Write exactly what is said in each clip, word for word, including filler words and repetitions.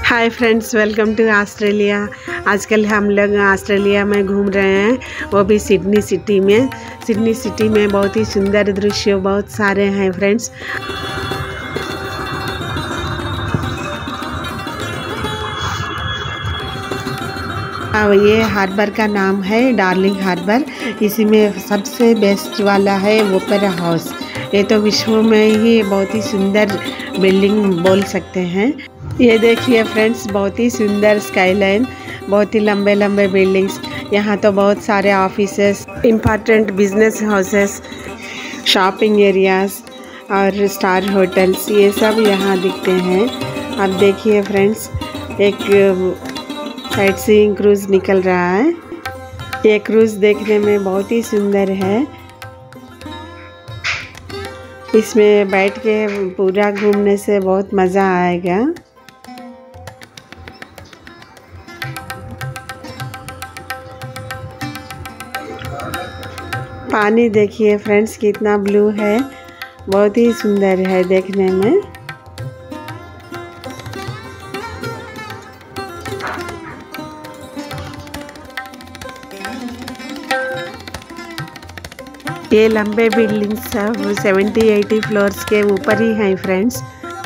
Hi friends, welcome to Australia. आजकल हम लोग ऑस्ट्रेलिया में घूम रहे हैं, वो भी सिडनी सिटी में। सिडनी सिटी में बहुत ही सुंदर दृश्य बहुत सारे हैं फ्रेंड्स। अब ये हार्बर का नाम है डार्लिंग हार्बर। इसी में सबसे बेस्ट वाला है ओपेरा हाउस। ये तो विश्व में ही बहुत ही सुंदर बिल्डिंग बोल सकते हैं। ये देखिए फ्रेंड्स, बहुत ही सुंदर स्काईलाइन, बहुत ही लंबे लंबे बिल्डिंग्स। यहाँ तो बहुत सारे offices, important business houses, shopping areas और स्टार होटल्स, ये सब यहाँ दिखते हैं। अब देखिए फ्रेंड्स, एक साइट सीइंग क्रूज़ निकल रहा है। ये क्रूज़ देखने में बहुत ही सुंदर है। इसमें बैठ के पूरा घूमने से बहुत मज़ा आएगा। पानी देखिए फ्रेंड्स, कितना ब्लू है, बहुत ही सुंदर है देखने में। ये लंबे बिल्डिंग्स सब सेवेंटी एटी फ्लोर्स के ऊपर ही हैं फ्रेंड्स।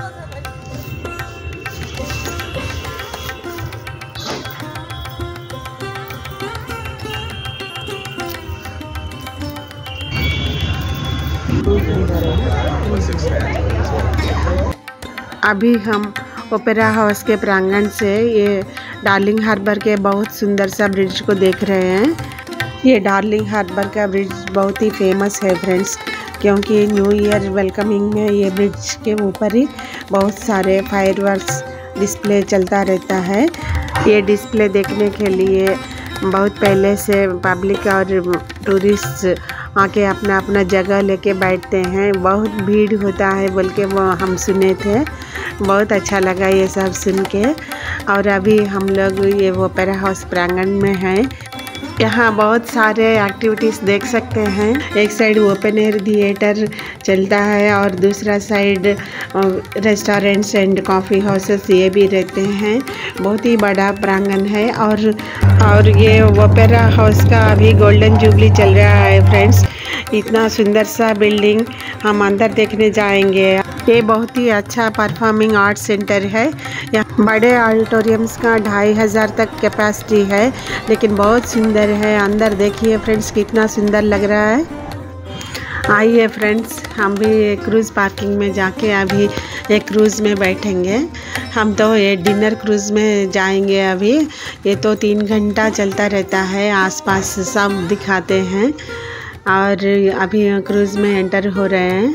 अभी हम ओपेरा हाउस के प्रांगण से ये डार्लिंग हार्बर के बहुत सुंदर सा ब्रिज को देख रहे हैं। ये डार्लिंग हार्बर का ब्रिज बहुत ही फेमस है फ्रेंड्स, क्योंकि न्यू ईयर वेलकमिंग में ये ब्रिज के ऊपर ही बहुत सारे फायरवर्क्स डिस्प्ले चलता रहता है। ये डिस्प्ले देखने के लिए बहुत पहले से पब्लिक और टूरिस्ट आके अपना अपना जगह लेके बैठते हैं। बहुत भीड़ होता है बोल के वो हम सुने थे, बहुत अच्छा लगा ये सब सुन के। और अभी हम लोग ये ओपेरा हाउस प्रांगण में हैं। यहाँ बहुत सारे एक्टिविटीज़ देख सकते हैं। एक साइड ओपन एयर थिएटर चलता है और दूसरा side restaurants and coffee houses ये भी रहते हैं। बहुत ही बड़ा प्रांगण है। और और ये ओपेरा हाउस का अभी गोल्डन जुबली चल रहा है फ्रेंड्स। इतना सुंदर सा बिल्डिंग, हम अंदर देखने जाएंगे। ये बहुत ही अच्छा परफॉर्मिंग आर्ट सेंटर है। यहाँ बड़े ऑडिटोरियम्स का ढाई हज़ार तक कैपेसिटी है, लेकिन बहुत सुंदर है। अंदर देखिए फ्रेंड्स, कितना सुंदर लग रहा है। आइए फ्रेंड्स, हम भी क्रूज़ पार्किंग में जाके अभी एक क्रूज़ में बैठेंगे। हम तो ये डिनर क्रूज़ में जाएंगे अभी। ये तो तीन घंटा चलता रहता है, आसपास सब दिखाते हैं। और अभी क्रूज़ में एंटर हो रहे हैं।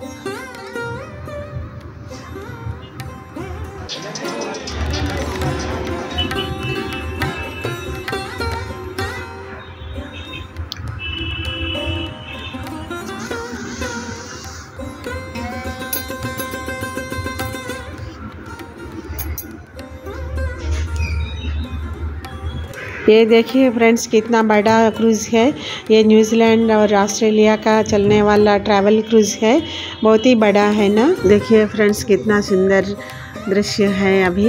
ये देखिए फ्रेंड्स, कितना बड़ा क्रूज़ है। ये न्यूजीलैंड और ऑस्ट्रेलिया का चलने वाला ट्रैवल क्रूज़ है। बहुत ही बड़ा है ना। देखिए फ्रेंड्स, कितना सुंदर दृश्य है अभी।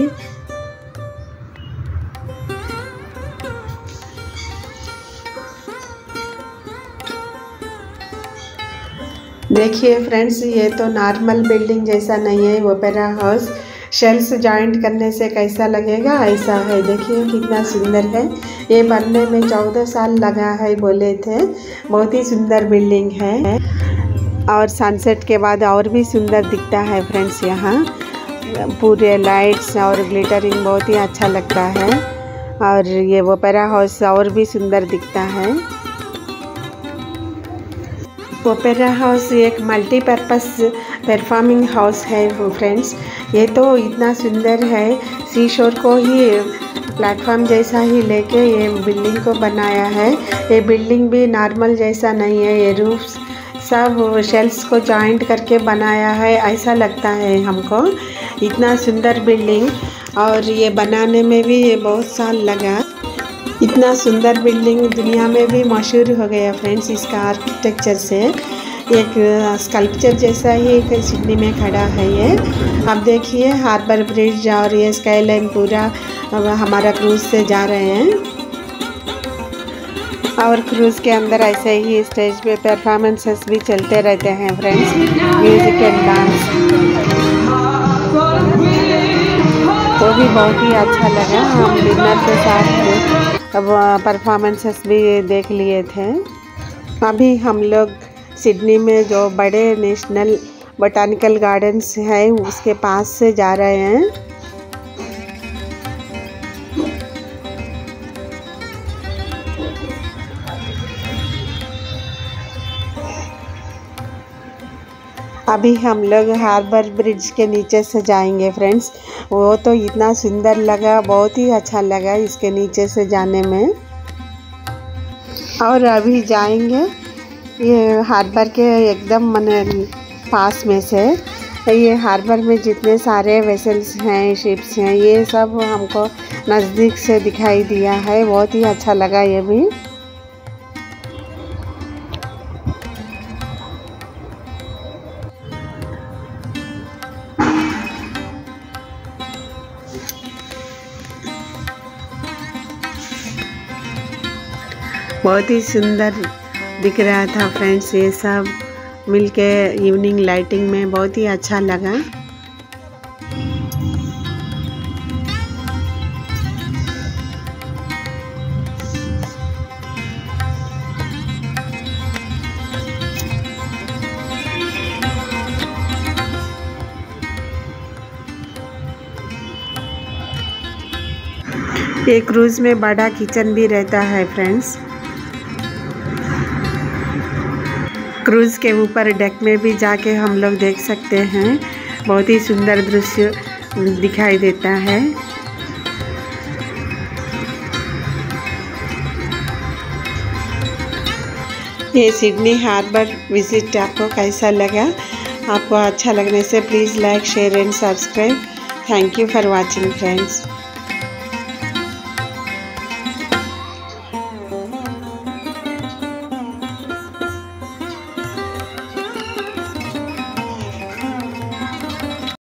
देखिए फ्रेंड्स, ये तो नॉर्मल बिल्डिंग जैसा नहीं है ओपेरा हाउस। शेल्स जॉइंट करने से कैसा लगेगा, ऐसा है। देखिए कितना सुंदर है। ये बनने में चौदह साल लगा है बोले थे। बहुत ही सुंदर बिल्डिंग है। और सनसेट के बाद और भी सुंदर दिखता है फ्रेंड्स। यहाँ पूरे लाइट्स और ग्लिटरिंग बहुत ही अच्छा लगता है। और ये ओपेरा हाउस और भी सुंदर दिखता है। ओपेरा हाउस एक मल्टीपर्पस परफॉर्मिंग हाउस है फ्रेंड्स। ये तो इतना सुंदर है, सी शोर को ही प्लेटफॉर्म जैसा ही लेके ये बिल्डिंग को बनाया है। ये बिल्डिंग भी नॉर्मल जैसा नहीं है। ये रूफ्स सब शेल्स को जॉइंट करके बनाया है, ऐसा लगता है हमको। इतना सुंदर बिल्डिंग, और ये बनाने में भी ये बहुत साल लगा। इतना सुंदर बिल्डिंग दुनिया में भी मशहूर हो गया फ्रेंड्स इसका आर्किटेक्चर से। एक स्कल्पचर जैसा ही एक सिडनी में खड़ा है ये। अब देखिए हार्बर ब्रिज और ये स्काईलाइन पूरा हमारा क्रूज़ से जा रहे हैं। और क्रूज़ के अंदर ऐसे ही स्टेज पे परफॉर्मेंसेस भी चलते रहते हैं फ्रेंड्स, म्यूज़िक एंड डांस। वो भी बहुत ही अच्छा लगा। हम डिनर के साथ अब परफॉर्मेंसेस भी देख लिए थे। अभी हम लोग सिडनी में जो बड़े नेशनल बोटानिकल गार्डन्स है उसके पास से जा रहे हैं। अभी हम लोग हार्बर ब्रिज के नीचे से जाएंगे फ्रेंड्स। वो तो इतना सुंदर लगा, बहुत ही अच्छा लगा इसके नीचे से जाने में। और अभी जाएंगे ये हार्बर के एकदम मने पास में से। ये हार्बर में जितने सारे वेसल्स हैं, शिप्स हैं, ये सब हमको नज़दीक से दिखाई दिया है। बहुत ही अच्छा लगा ये भी। बहुत ही सुंदर दिख रहा था फ्रेंड्स। ये सब मिलके इवनिंग लाइटिंग में बहुत ही अच्छा लगा। ये क्रूज़ में बड़ा किचन भी रहता है फ्रेंड्स। क्रूज़ के ऊपर डेक में भी जाके हम लोग देख सकते हैं। बहुत ही सुंदर दृश्य दिखाई देता है। ये सिडनी हार्बर विजिट आपको कैसा लगा? आपको अच्छा लगने से please like, share and subscribe. Thank you for watching friends.